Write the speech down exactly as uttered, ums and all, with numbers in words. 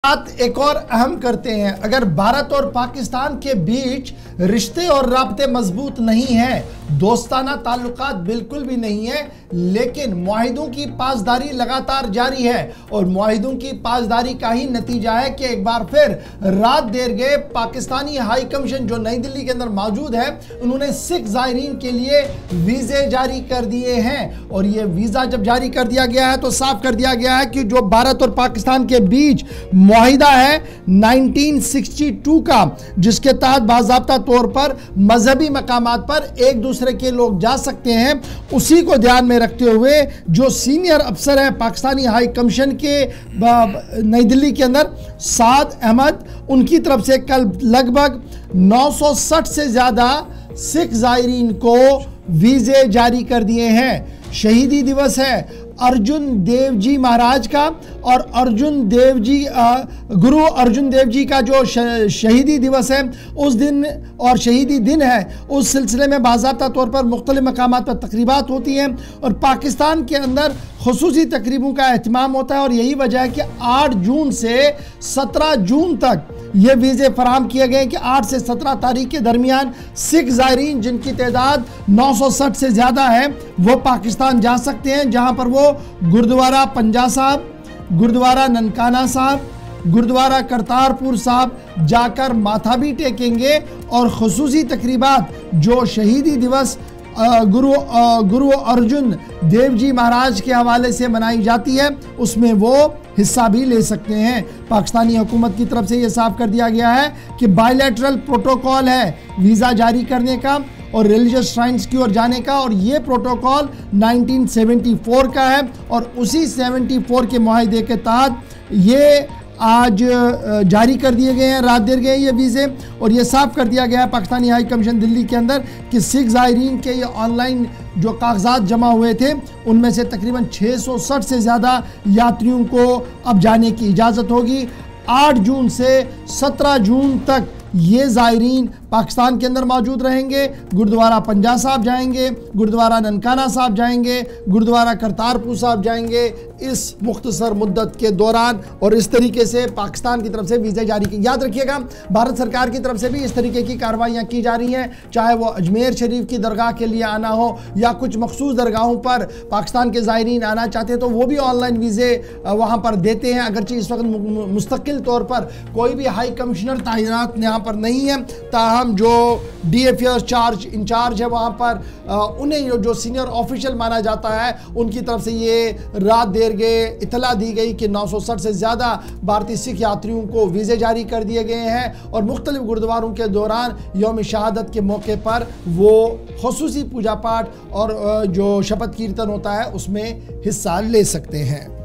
बात एक और अहम करते हैं। अगर भारत और पाकिस्तान के बीच रिश्ते और राब्ते मजबूत नहीं हैं, दोस्ताना ताल्लुकात बिल्कुल भी नहीं है, लेकिन मुआहिदों की पासदारी लगातार जारी है और मुआहिदों की पासदारी का ही नतीजा है कि एक बार फिर रात देर गए पाकिस्तानी हाई कमीशन जो नई दिल्ली के अंदर मौजूद है, उन्होंने सिख ज़ायरीन के लिए वीज़े जारी कर दिए हैं। और ये वीज़ा जब जारी कर दिया गया है तो साफ कर दिया गया है कि जो भारत और पाकिस्तान के बीच मुआहिदा है उन्नीस सौ बासठ का, जिसके तहत बाज़ाब्ता तौर पर मजहबी मकामात पर एक दूसरे के लोग जा सकते हैं, उसी को ध्यान में रखते हुए जो सीनियर अफसर हैं पाकिस्तानी हाई कमीशन के नई दिल्ली के अंदर साद अहमद, उनकी तरफ से कल लगभग नौ सौ साठ से ज़्यादा सिख ज़ायरीन को वीज़े जारी कर दिए हैं। शहीदी दिवस है अर्जुन देव जी महाराज का, और अर्जुन देव जी गुरु अर्जुन देव जी का जो शहीदी दिवस है उस दिन और शहीदी दिन है, उस सिलसिले में बाज़ाब्ता तौर पर मुख्तलिफ मकामात पर तकरीबात होती हैं और पाकिस्तान के अंदर खुसूसी तकरीबों का एहतमाम होता है। और यही वजह है कि आठ जून से सत्रह जून तक ये वीज़े फराहम किए गए कि आठ से सत्रह तारीख के दरमियान सिख ज़ायरीन जिनकी तादाद नौ सौ साठ से ज़्यादा है वो पाकिस्तान जा सकते हैं, जहाँ पर वो गुरुद्वारा पंजा साहब, गुरुद्वारा ननकाना साहब, गुरुद्वारा करतारपुर साहब जाकर माथा भी टेकेंगे और खुसूसी तकरीबात जो शहीदी दिवस गुरु गुरु अर्जुन देव जी महाराज के हवाले से मनाई जाती है उसमें वो हिस्सा भी ले सकते हैं। पाकिस्तानी हुकूमत की तरफ से ये साफ कर दिया गया है कि बायलैटरल प्रोटोकॉल है वीज़ा जारी करने का और रिलीजियस श्राइन्स की ओर जाने का, और ये प्रोटोकॉल उन्नीस सौ चौहत्तर का है और उसी चौहत्तर के मुआहिदे के तहत ये आज जारी कर दिए गए हैं, रात देर गए ये वीज़े। और ये साफ कर दिया गया है पाकिस्तानी हाई कमीशन दिल्ली के अंदर कि सिख ज़ायरीन के ये ऑनलाइन जो कागजात जमा हुए थे उनमें से तकरीबन छः सौ साठ से ज़्यादा यात्रियों को अब जाने की इजाज़त होगी। आठ जून से सत्रह जून तक ये ज़ायरीन पाकिस्तान के अंदर मौजूद रहेंगे। गुरुद्वारा पंजा साहब जाएंगे, गुरुद्वारा ननकाना साहब जाएंगे, गुरुद्वारा करतारपुर साहब जाएंगे इस मुख्तसर मुद्दत के दौरान। और इस तरीके से पाकिस्तान की तरफ से वीज़े जारी की, याद रखिएगा भारत सरकार की तरफ से भी इस तरीके की कार्रवाइयाँ की जा रही हैं, चाहे वो अजमेर शरीफ की दरगाह के लिए आना हो या कुछ मखसूस दरगाहों पर पाकिस्तान के ज़ायरीन आना चाहते हैं तो वो भी ऑनलाइन वीज़े वहाँ पर देते हैं। अगरचे इस वक्त मुस्तकिल तौर पर कोई भी हाई कमिश्नर तैनात यहाँ पर नहीं है, ताहम जो डी अफेयर्स चार्ज इंचार्ज है वहाँ पर आ, उन्हें जो सीनियर ऑफिशियल माना जाता है उनकी तरफ से ये रात देर गए इतला दी गई कि नौ सौ साठ से ज़्यादा भारतीय सिख यात्रियों को वीज़े जारी कर दिए गए हैं और मुख्तलिफ गुरुद्वारों के दौरान यौम शहादत के मौके पर वो खुसूसी पूजा पाठ और जो शपथ कीर्तन होता है उसमें हिस्सा ले सकते हैं।